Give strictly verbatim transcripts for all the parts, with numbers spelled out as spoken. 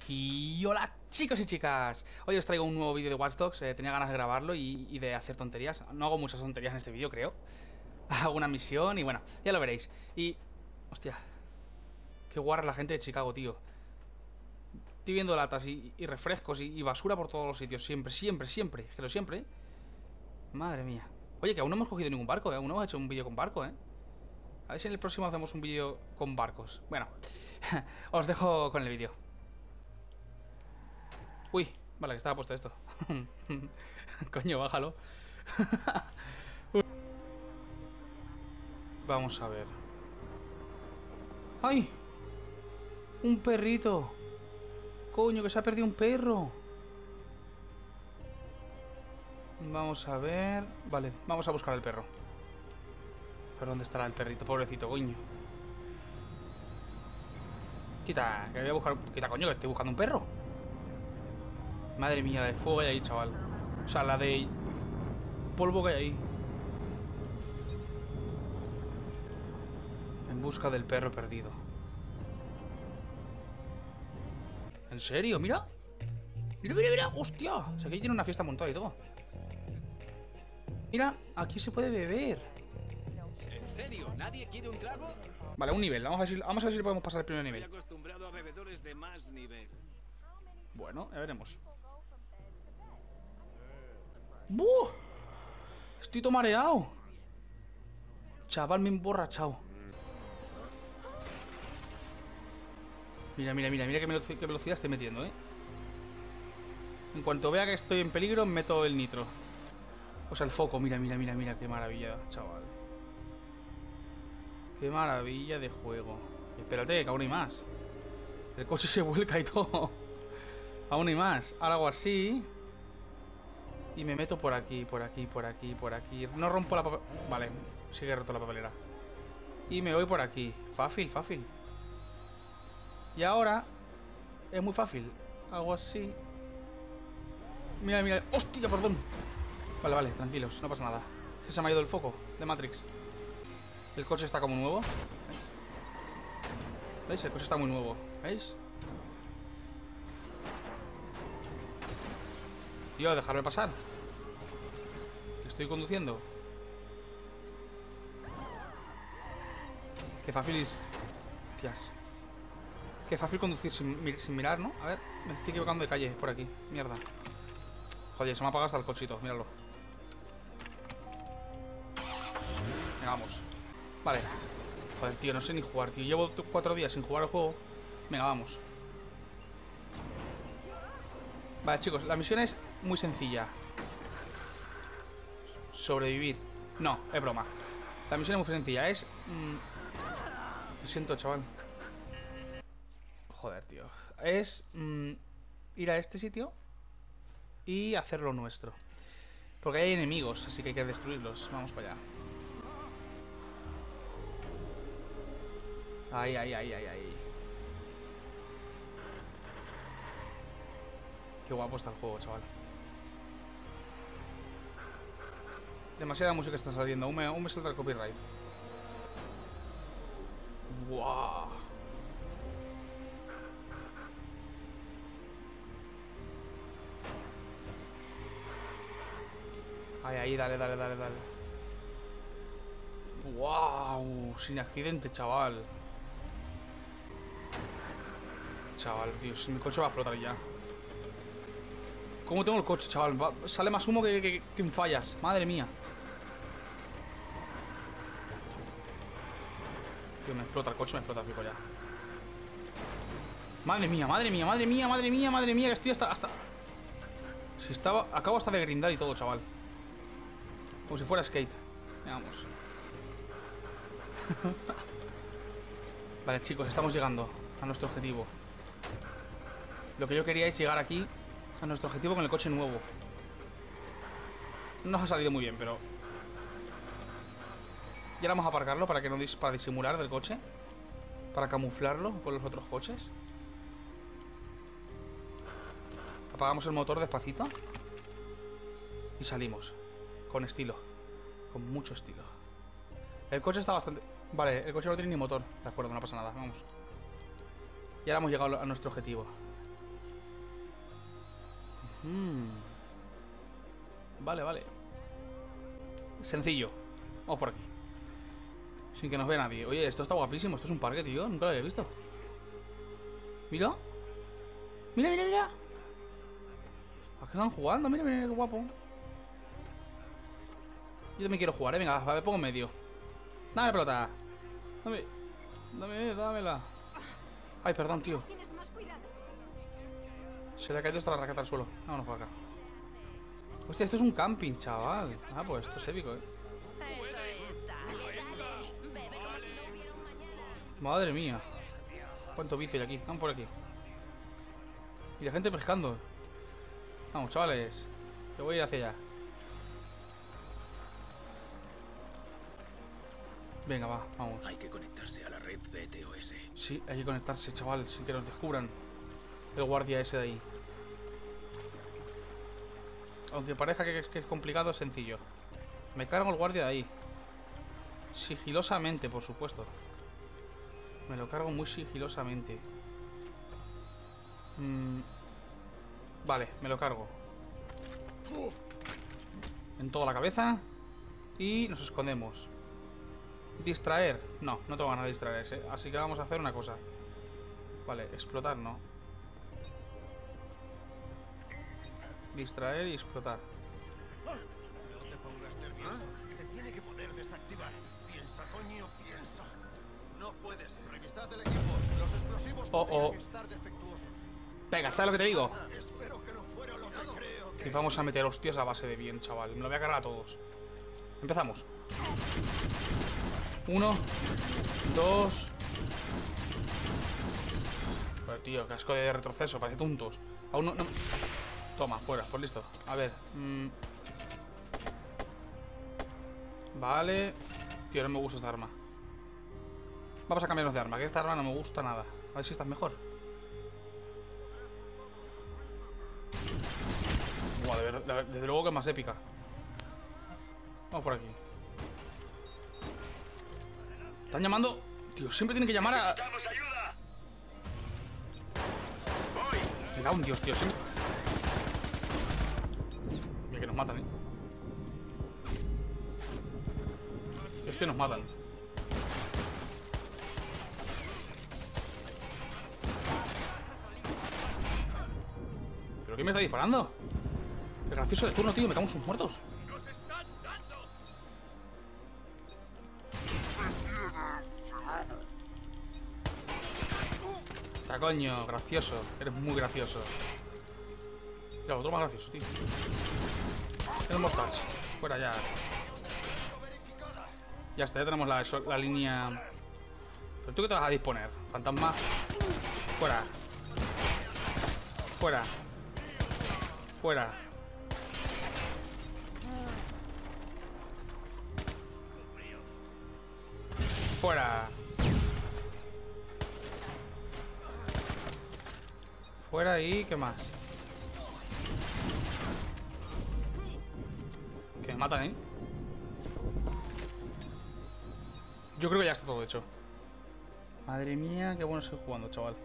Y hola chicos y chicas, hoy os traigo un nuevo vídeo de Watch Dogs. eh, Tenía ganas de grabarlo y, y de hacer tonterías. No hago muchas tonterías en este vídeo, creo. Hago una misión y bueno, ya lo veréis. Y... hostia, qué guarra la gente de Chicago, tío. Estoy viendo latas y, y refrescos y, y basura por todos los sitios. Siempre, siempre, siempre, pero siempre, ¿eh? Madre mía. Oye, que aún no hemos cogido ningún barco, ¿eh? Aún no hemos hecho un vídeo con barco, ¿eh? A ver si en el próximo hacemos un vídeo con barcos. Bueno, os dejo con el vídeo. Uy, vale, que estaba puesto esto. Coño, bájalo. Vamos a ver. ¡Ay! ¡Un perrito! Coño, que se ha perdido un perro. Vamos a ver... Vale, vamos a buscar al perro. ¿Pero dónde estará el perrito? Pobrecito, coño. Quita, que voy a buscar... Quita, coño, que estoy buscando un perro. Madre mía, la de fuego que hay ahí, chaval. O sea, la de... polvo que hay ahí. En busca del perro perdido. ¿En serio? Mira. Mira, mira, mira. ¡Hostia! O sea, aquí tiene una fiesta montada y todo. Mira, aquí se puede beber. ¿En serio? ¿Nadie quiere un trago? Vale, un nivel. Vamos a ver si, vamos a ver si le podemos pasar el primer Estoy nivel. acostumbrado a bebedores de más nivel. Bueno, ya veremos. ¡Buh! Estoy todo mareado. Chaval, me he emborrachado. Mira, mira, mira, mira qué, velo qué velocidad estoy metiendo, ¿eh? En cuanto vea que estoy en peligro, meto el nitro. O sea, el foco. Mira, mira, mira, mira, qué maravilla, chaval. Qué maravilla de juego. Espérate, que aún hay más. El coche se vuelca y todo. Aún hay más. Ahora hago así. Y me meto por aquí, por aquí, por aquí, por aquí. No rompo la papelera. Vale, sí que he roto la papelera. Y me voy por aquí. Fácil, fácil. Y ahora es muy fácil. Hago así. Mira, mira. ¡Hostia, perdón! Vale, vale, tranquilos, no pasa nada. Es que se me ha ido el foco de Matrix. El coche está como nuevo. ¿Veis? El coche está muy nuevo. ¿Veis? Tío, dejarme pasar. Que estoy conduciendo. Qué fácil es... Tías. Qué fácil conducir sin, sin mirar, ¿no? A ver, me estoy equivocando de calle por aquí. Mierda. Joder, se me ha apagado hasta el cochito, míralo. Venga, vamos. Vale. Joder, tío, no sé ni jugar, tío. Llevo cuatro días sin jugar al juego. Venga, vamos. Vale, chicos, la misión es muy sencilla. Sobrevivir. No, es broma. La misión es muy sencilla, es... Mmm... Lo siento, chaval. Joder, tío. Es... Mmm, ir a este sitio y hacer lo nuestro. Porque hay enemigos, así que hay que destruirlos. Vamos para allá. Ay, ay, ay, ay, ay. Qué guapo está el juego, chaval. Demasiada música está saliendo. Aún me, aún me salta el copyright. ¡Wow! Ahí, ahí, dale, dale, dale, dale. ¡Wow! Sin accidente, chaval. Chaval, tío, si mi coche va a explotar ya. ¿Cómo tengo el coche, chaval? Va, sale más humo que, que, que en fallas. Madre mía. Tío, me explota el coche, me explota el pico ya. Madre mía, madre mía, madre mía, madre mía, madre mía, que estoy hasta... hasta... Si estaba... Acabo hasta de grindar y todo, chaval. Como si fuera skate. Veamos. Vale, chicos, estamos llegando a nuestro objetivo. Lo que yo quería es llegar aquí a nuestro objetivo con el coche nuevo. No nos ha salido muy bien, pero... Y ahora vamos a aparcarlo para que no dis... para disimular del coche. Para camuflarlo con los otros coches. Apagamos el motor despacito. Y salimos. Con estilo. Con mucho estilo. El coche está bastante... Vale, el coche no tiene ni motor. De acuerdo, no pasa nada, vamos. Y ahora hemos llegado a nuestro objetivo. Mm. Vale, vale. Sencillo. Vamos por aquí. Sin que nos vea nadie. Oye, esto está guapísimo. Esto es un parque, tío. Nunca lo había visto. Mira. Mira, mira, mira. ¿A qué están jugando? Mira, mira, qué guapo. Yo también quiero jugar, eh. Venga, me pongo en medio. Dame la pelota. Dame. Dame, dámela. Ay, perdón, tío. Se le ha caído hasta la raqueta al suelo. Vámonos por acá. Hostia, esto es un camping, chaval. Ah, pues esto es épico, eh. Madre mía. Cuánto vicio hay aquí. Vamos por aquí. Y la gente pescando. Vamos, chavales. Que voy a ir hacia allá. Venga, va, vamos. Hay que conectarse a la red C T O S. Sí, hay que conectarse, chaval, sin que nos descubran el guardia ese de ahí. Aunque parezca que es, que es complicado, es sencillo. Me cargo el guardia de ahí. Sigilosamente, por supuesto. Me lo cargo muy sigilosamente. Mm. Vale, me lo cargo. En toda la cabeza. Y nos escondemos. Distraer. No, no tengo ganas de distraerse. Así que vamos a hacer una cosa. Vale, explotar no. Distraer y explotar. No te pongas nervioso. Se tiene que poner desactivar. Piensa, coño, piensa. No puedes. Revisad el equipo. Los explosivos Oh, podrían oh. estar defectuosos. Venga, ¿sabes lo que te digo? Espero que no fuera lo que creo que... Que vamos a meter hostias a base de bien, chaval. Me lo voy a cargar a todos. Empezamos. Uno. Dos. Pero tío, casco de retroceso, parece tontos. Aún no, no... Toma, fuera, pues listo. A ver. Mmm... Vale. Tío, no me gusta esta arma. Vamos a cambiarnos de arma, que esta arma no me gusta nada. A ver si esta es mejor. Buah, de verdad, desde luego que es más épica. Vamos por aquí. ¿Están llamando? Tío, siempre tienen que llamar a... Me da un dios, tío. Siempre... Mira que nos matan, eh. Es que nos matan. ¿Pero quién me está disparando? El gracioso de turno, tío. Me cago en sus muertos. ¡Ta coño! Gracioso. Eres muy gracioso. Mira, otro más gracioso, tío. El Mortage. Fuera ya. Ya está, ya tenemos la, la línea. ¿Pero tú qué te vas a disponer? Fantasma. Fuera. Fuera. Fuera. Fuera. Fuera y... ¿qué más? Que me matan, ¿eh? Yo creo que ya está todo hecho. Madre mía, qué bueno estoy jugando, chaval.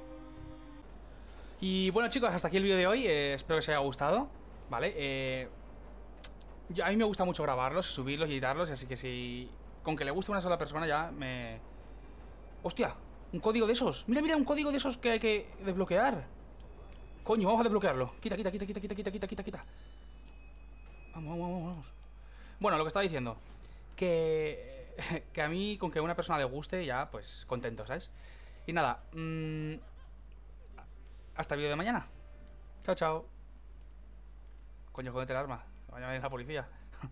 Y bueno, chicos, hasta aquí el vídeo de hoy. eh, Espero que os haya gustado. Vale, eh, yo, a mí me gusta mucho grabarlos, subirlos y editarlos. Así que si... con que le guste a una sola persona ya me... ¡Hostia! Un código de esos. Mira, mira, un código de esos que hay que desbloquear. Coño, vamos a desbloquearlo. Quita, quita, quita, quita, quita, quita, quita, quita, quita. Vamos, vamos, vamos, vamos. Bueno, lo que estaba diciendo. Que... que a mí, con que a una persona le guste, ya, pues, contento, ¿sabes? Y nada. Mmm, hasta el vídeo de mañana. Chao, chao. Coño, cógete el arma. Vaya a venir la policía.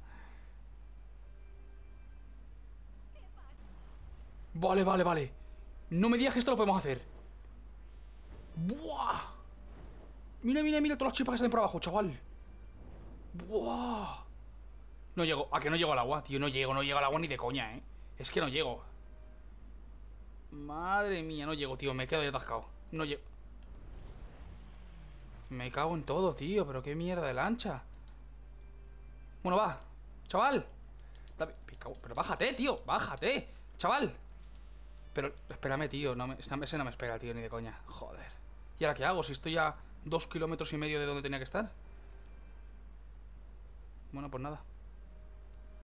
Vale, vale, vale. No me digas que esto lo podemos hacer. ¡Buah! Mira, mira, mira todas las chispas que salen por abajo, chaval. ¡Buah! No llego, a que no llego al agua, tío. No llego, no llego al agua ni de coña, eh. Es que no llego. Madre mía, no llego, tío. Me quedo ahí atascado. No llego. Me cago en todo, tío. Pero qué mierda de lancha. Bueno, va. Chaval. Pero bájate, tío. Bájate. Chaval. Pero espérame, tío. No me, ese no me espera, tío, ni de coña. Joder. ¿Y ahora qué hago? Si estoy a dos kilómetros y medio de donde tenía que estar. Bueno, pues nada.